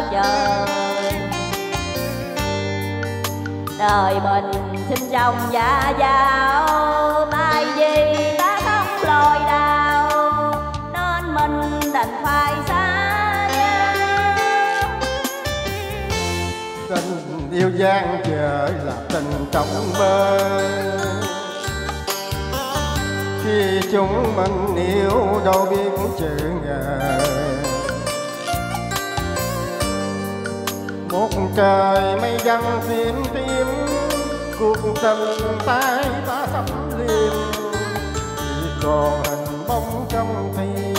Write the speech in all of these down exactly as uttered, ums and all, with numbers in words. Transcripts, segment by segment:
trời. Đời mình sinh trong gia giáo, tại vì ta không lòi đào nên mình đành phải xa nhau. Tình yêu gian chờ là tình trong mơ, khi chúng mình yêu đâu biết chữ ngờ. Một trời mây giăng tím tím, cuộc tình tay ta sắp liền, chỉ còn hình bóng trong tim.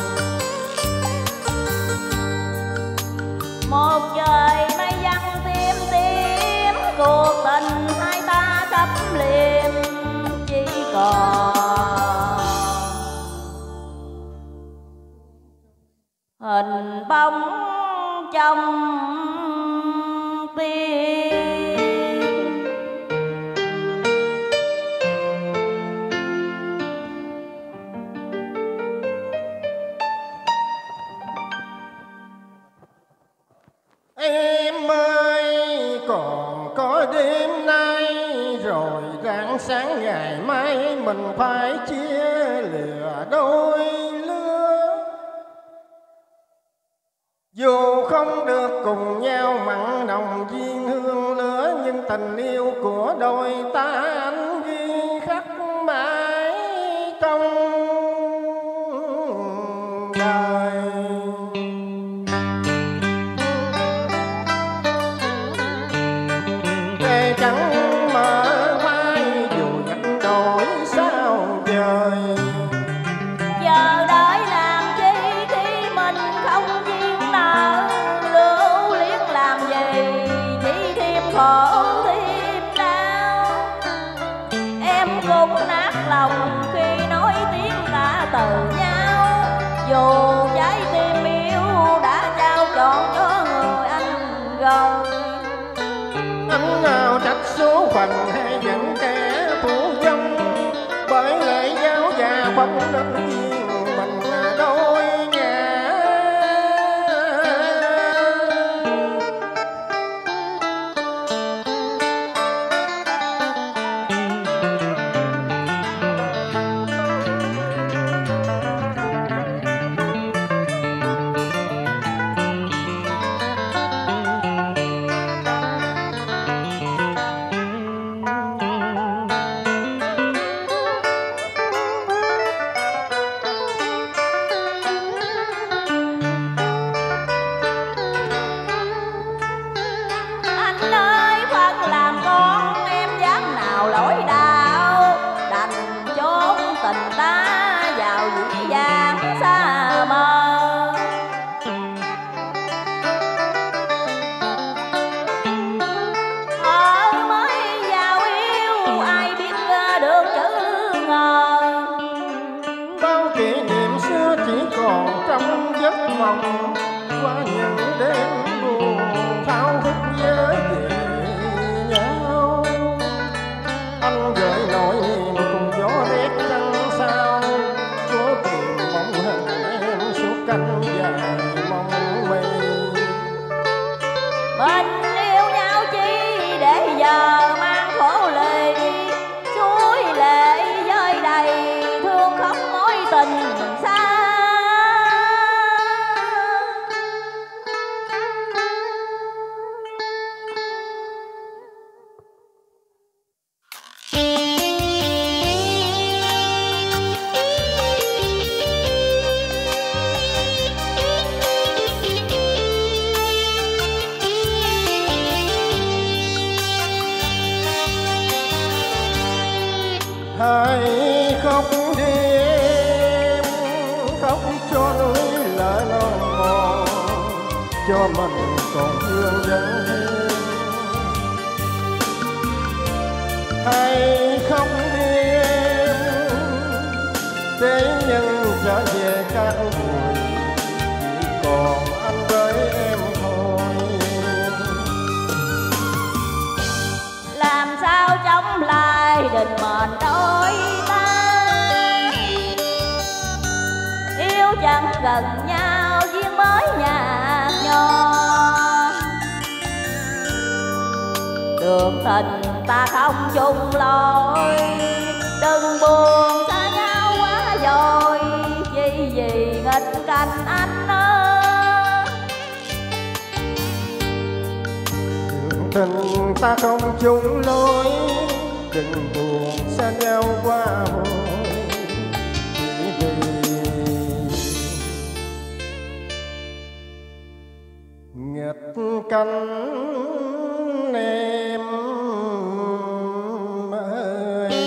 Một trời mây giăng tím tím, cuộc tình hai ta sắp liền, chỉ còn hình bóng trong tim. Em ơi còn có đêm nay, rồi rạng sáng ngày mai mình phải chia lìa đôi lứa. Dù không được cùng nhau mặn nồng duyên hương lửa, nhưng tình yêu của đôi ta anh ghi khắc mãi trong đời. Ngày trắng mở vai dù nhặt đổi sao trời. Giờ đợi làm chi khi mình không duyên nợ, lưu luyến làm gì chỉ thêm khổ thêm đau. Em cũng nát lòng khi nói tiếng ta từ nhau, dù trái tim yêu đã trao trọn cho người anh rồi. Anh nào trách số phận hay những kẻ phụ dông, bởi lẽ giáo già không nên duyên mình đôi ngã. Anh ơi Phật làm con em dám nào lỗi đạo, đành chốn tình ta vào dĩ vãng xa mờ. Ở mới vào yêu ai biết được chữ ngờ. Bao kỷ niệm xưa chỉ còn trong giấc mộng, qua những đêm buồn thao thức nhớ về nhau. Anh gửi nỗi niềm cùng gió rét trăng sao, cố tìm mong hình em suốt cánh dài mong mây. Mình yêu nhau chi để giờ mang khổ lệ, suối lệ rơi đầy thương khóc mối tình xa. Hãy khóc đi em, khóc cho núi lỡ non mòn, cho mình còn thương vẫn thêm. Hãy khóc đi em, để nhân trở về các buồn, chỉ còn anh với em thôi. Làm sao chống lại định mệnh đôi ta, yêu chẳng gần nhau duyên mới nhạt nhòa. đường tình ta không chung lối, đừng buồn xa nhau quá rồi, chi gì nghịch cảnh anh ơi. Đường tình ta không chung lối, đừng buồn xa nhau quá rồi, chỉ vì nghịch cảnh em ơi.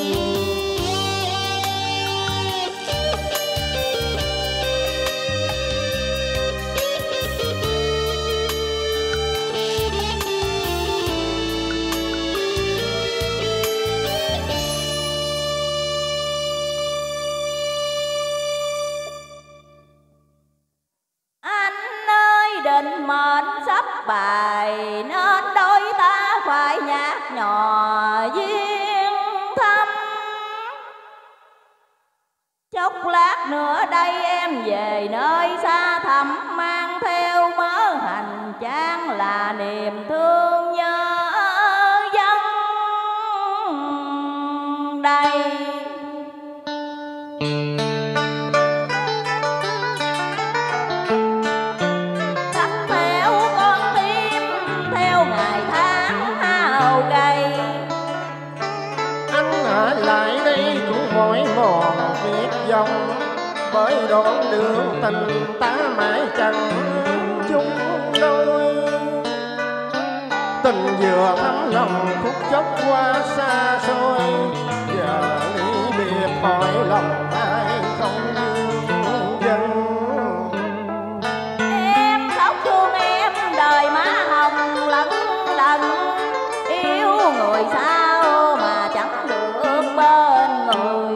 Định mệnh sắp bài nên đôi ta phải nhạt nhòa duyên thăm. Chốc lát nữa đây em về nơi xa thẳm, mang theo mớ hành trang là niềm thương nhớ dân đây. Lại đây cũng mỏi mòn biết dòng, bởi đoạn đường tình ta mãi chẳng chung đôi. Tình vừa thấm lòng phút chốc qua xa xôi, giờ ly biệt hỏi lòng ai không dương dân. Em khóc thương em đời má hồng lẫn lẫn, yêu người sao mà chẳng được bên người.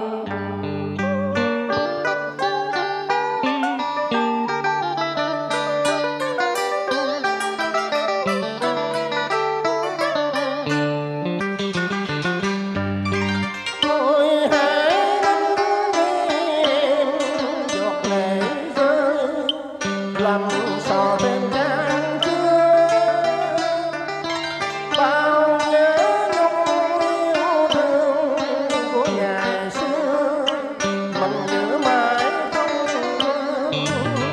Thôi hãy em giọt lệ rơi, làm sò thêm trang chưa bao nhớ nhung yêu thương của ngày xưa, mình nhớ mãi không quên.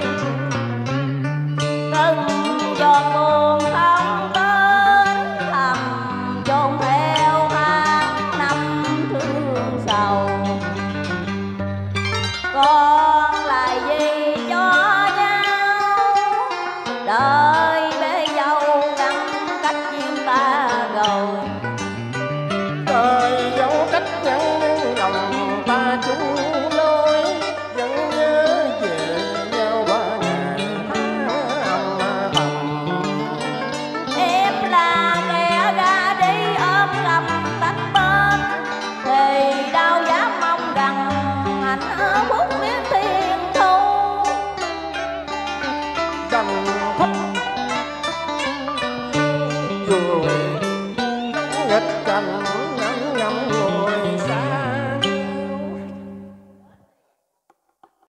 Từng giọt buồn không đến thầm chôn theo tháng năm thương sầu, còn lại gì cho nhau đời bể dâu ngăn cách duyên ta rồi. Đời dấu cách nhắn nhưng lòng ta chung lối, vẫn nhớ về nhau ba ngày tháng âm thầm. Em là kẻ ra đi ôm cầm tách bên, thì đâu dám mong rằng hạnh phúc biết thiên thu. Đành thấp rồi nghịch cảnh